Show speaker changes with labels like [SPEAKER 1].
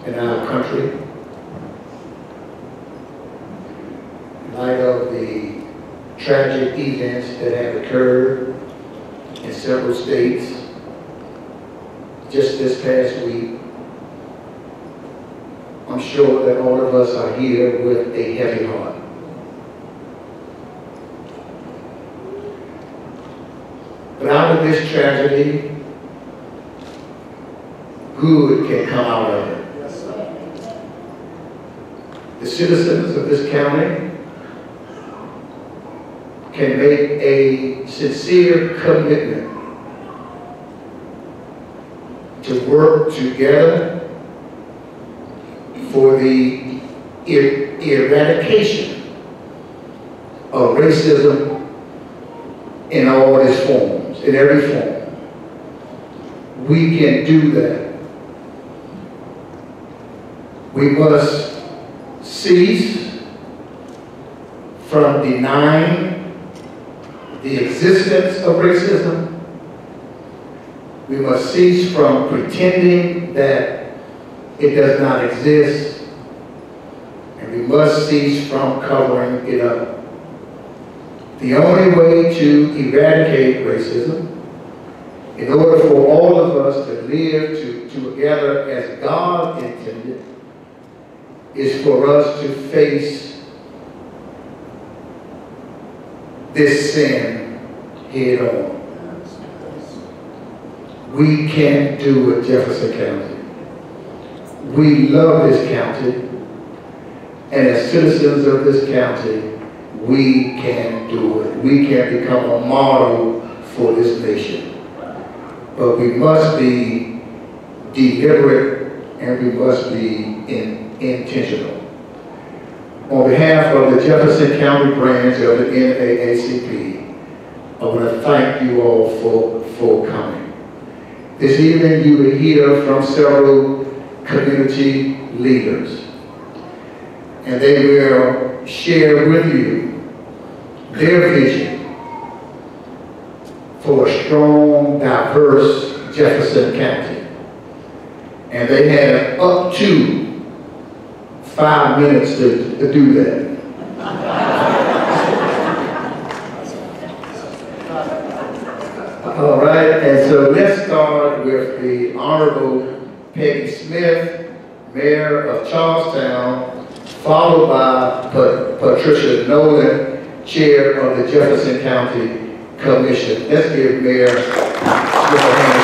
[SPEAKER 1] in our country. In light of the tragic events that have occurred in several states just this past week, I'm sure that all of us are here with a heavy heart. But out of this tragedy, good can come out of it. The citizens of this county can make a sincere commitment to work together for the eradication of racism in all its forms, in every form. We can do that. We must cease from denying the existence of racism. We must cease from pretending that it does not exist. And we must cease from covering it up. The only way to eradicate racism, in order for all of us to live together as God intended, is for us to face this sin head on. We can do it, Jefferson County. We love this county, and as citizens of this county, we can do it. We can become a model for this nation. But we must be deliberate and we must be intentional. On behalf of the Jefferson County branch of the NAACP, I want to thank you all for coming. This evening you will hear from several community leaders, and they will share with you their vision for a strong, diverse Jefferson County. And they have up to 5 minutes to do that. All right, and so let's start with the Honorable Peggy Smith, Mayor of Charlestown, followed by Patricia Nolan, Chair of the Jefferson County Commission. Let's give Mayor Smith a hand.